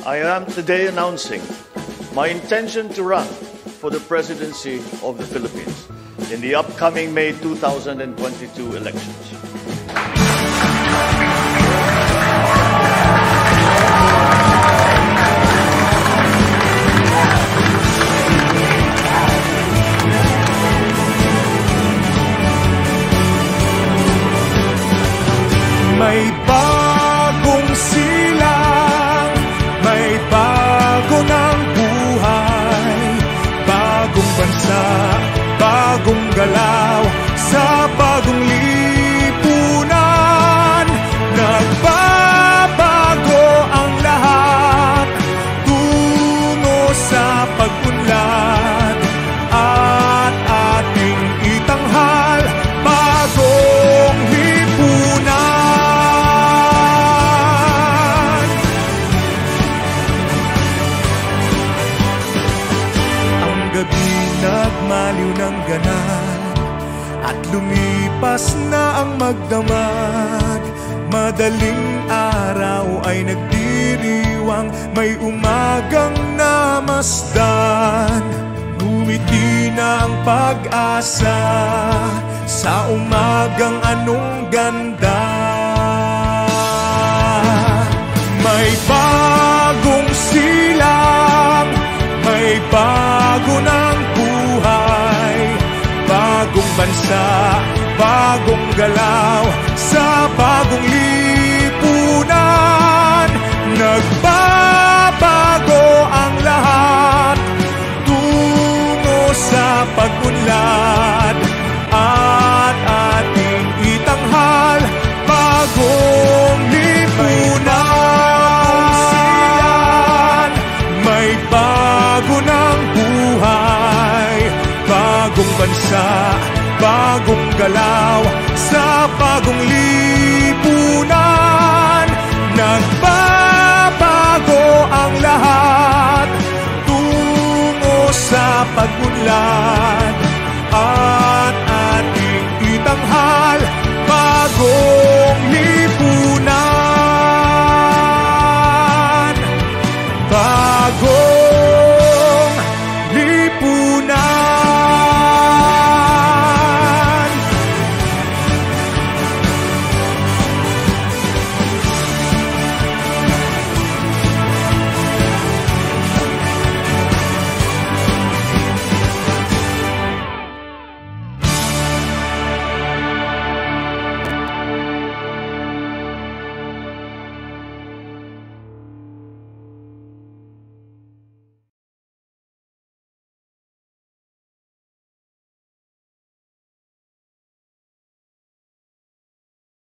I am today announcing my intention to run for the presidency of the Philippines in the upcoming May 2022 elections. May bagong silang, may bago ng buhay, bagong bansa, bagong galaw, sa bagong lipunan. Nagbabago ang lahat, tungo sa pag-unlad, at ating itanghal bagong lipunan. Nagmaliw ng ganap at lumipas na ang magdamag. Madaling araw ay nagdiriwang, may umagang namasdan. Ngumiti na ang pag-asa sa umagang anong ganda. May bagong silang, may bago ng buhay, bagong bansa, bagong galaw, sa bagong lipunan. Nagbabago ang lahat, tungo sa pag-unlad, at ating itanghal bagong lipunan. May bago ng buhay, bagong bansa, bagong galaw,